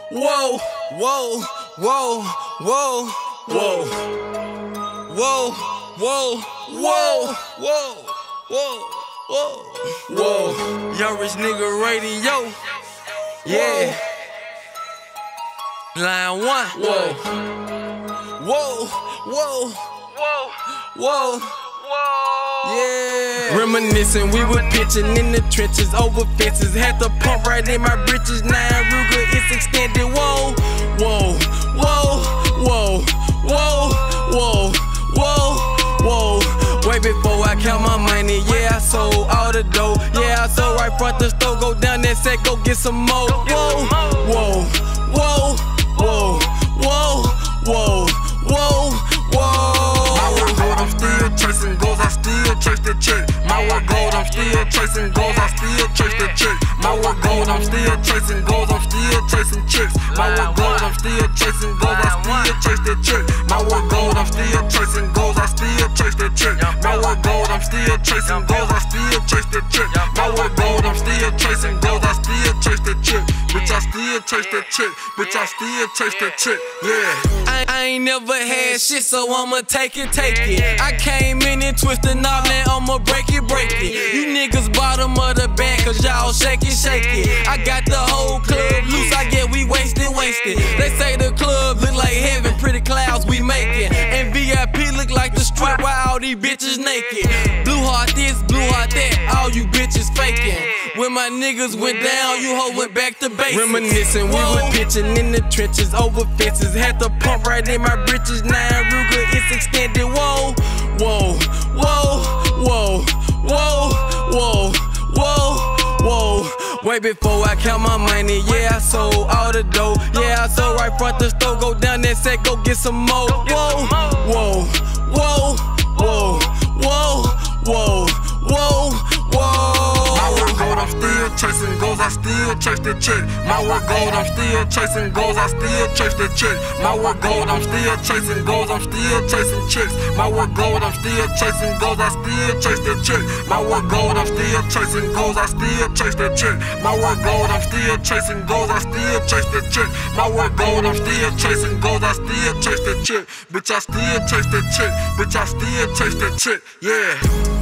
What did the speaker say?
Whoa, whoa, whoa, whoa, whoa, whoa, whoa, whoa, whoa, whoa, whoa, whoa. Young Rich Nigga Radio, yeah. Line 1. Whoa, whoa, whoa, whoa, whoa. Yeah. Reminiscing, we were pitching in the trenches, over fences. Had the pump right in my britches. 9 Ruger, it's extended. Whoa, whoa, whoa, whoa, whoa, whoa, whoa, whoa. Way before I count my money, yeah, I sold all the dough. Yeah, I sold right front the store. Go down that set, go get some more. Whoa, whoa, whoa, whoa, whoa, whoa, whoa, whoa. I'm still chasing goals, I still chase the chick. My work gold, I'm still chasing goals, I still chase the chick. My work gold, I'm still chasing goals, I'm still chasing chicks. My work gold, I'm still chasing goals, I still chase the chick. My work gold, I'm still chasing goals, I still chase the chick. My work gold, I'm still chasing goals, I still chase the chick. My work gold, I'm still chasing goals, I still chase the chick. Bitch, I still chase the chick. Bitch, I still chase the chick. Yeah. I ain't never had shit, so I'ma take it. I came in and twisted knob, and I'ma break it. You niggas bottom of the band, cause y'all shake it. I got the whole club loose, I get we wasted. They say the club look like heaven, pretty clouds we making. And VIP look like the strip while all these bitches naked. Blue heart this, blue heart that, all you bitches faking. When my niggas went down, you hoe went back to basics. Reminiscing, we were pitching in the trenches, over fences. Had the pump right in my britches. 9 Ruger, it's extended. Whoa, whoa, whoa, whoa, whoa, whoa, whoa, whoa. Way before I count my money, yeah, I sold all the dough. Yeah, I sold right front the store. Go down that set, go get some more. Whoa, whoa, whoa, whoa, whoa, whoa, whoa, whoa. My work gold, I'm still chasing goals, I still chase the chick. My work gold, I'm still chasing goals, I still chase the chick. My work gold, I'm still chasing goals, I'm still chasing chicks. My work gold, I'm still chasing goals, I still chase the chick. My work gold, I'm still chasing goals, I still chase the chick. My work gold, I'm still chasing goals, I still chase the chick. My work gold, I'm still chasing goals, I still chase the chick. Bitch, I still chase the chick. Bitch, I still chase the chick. Yeah.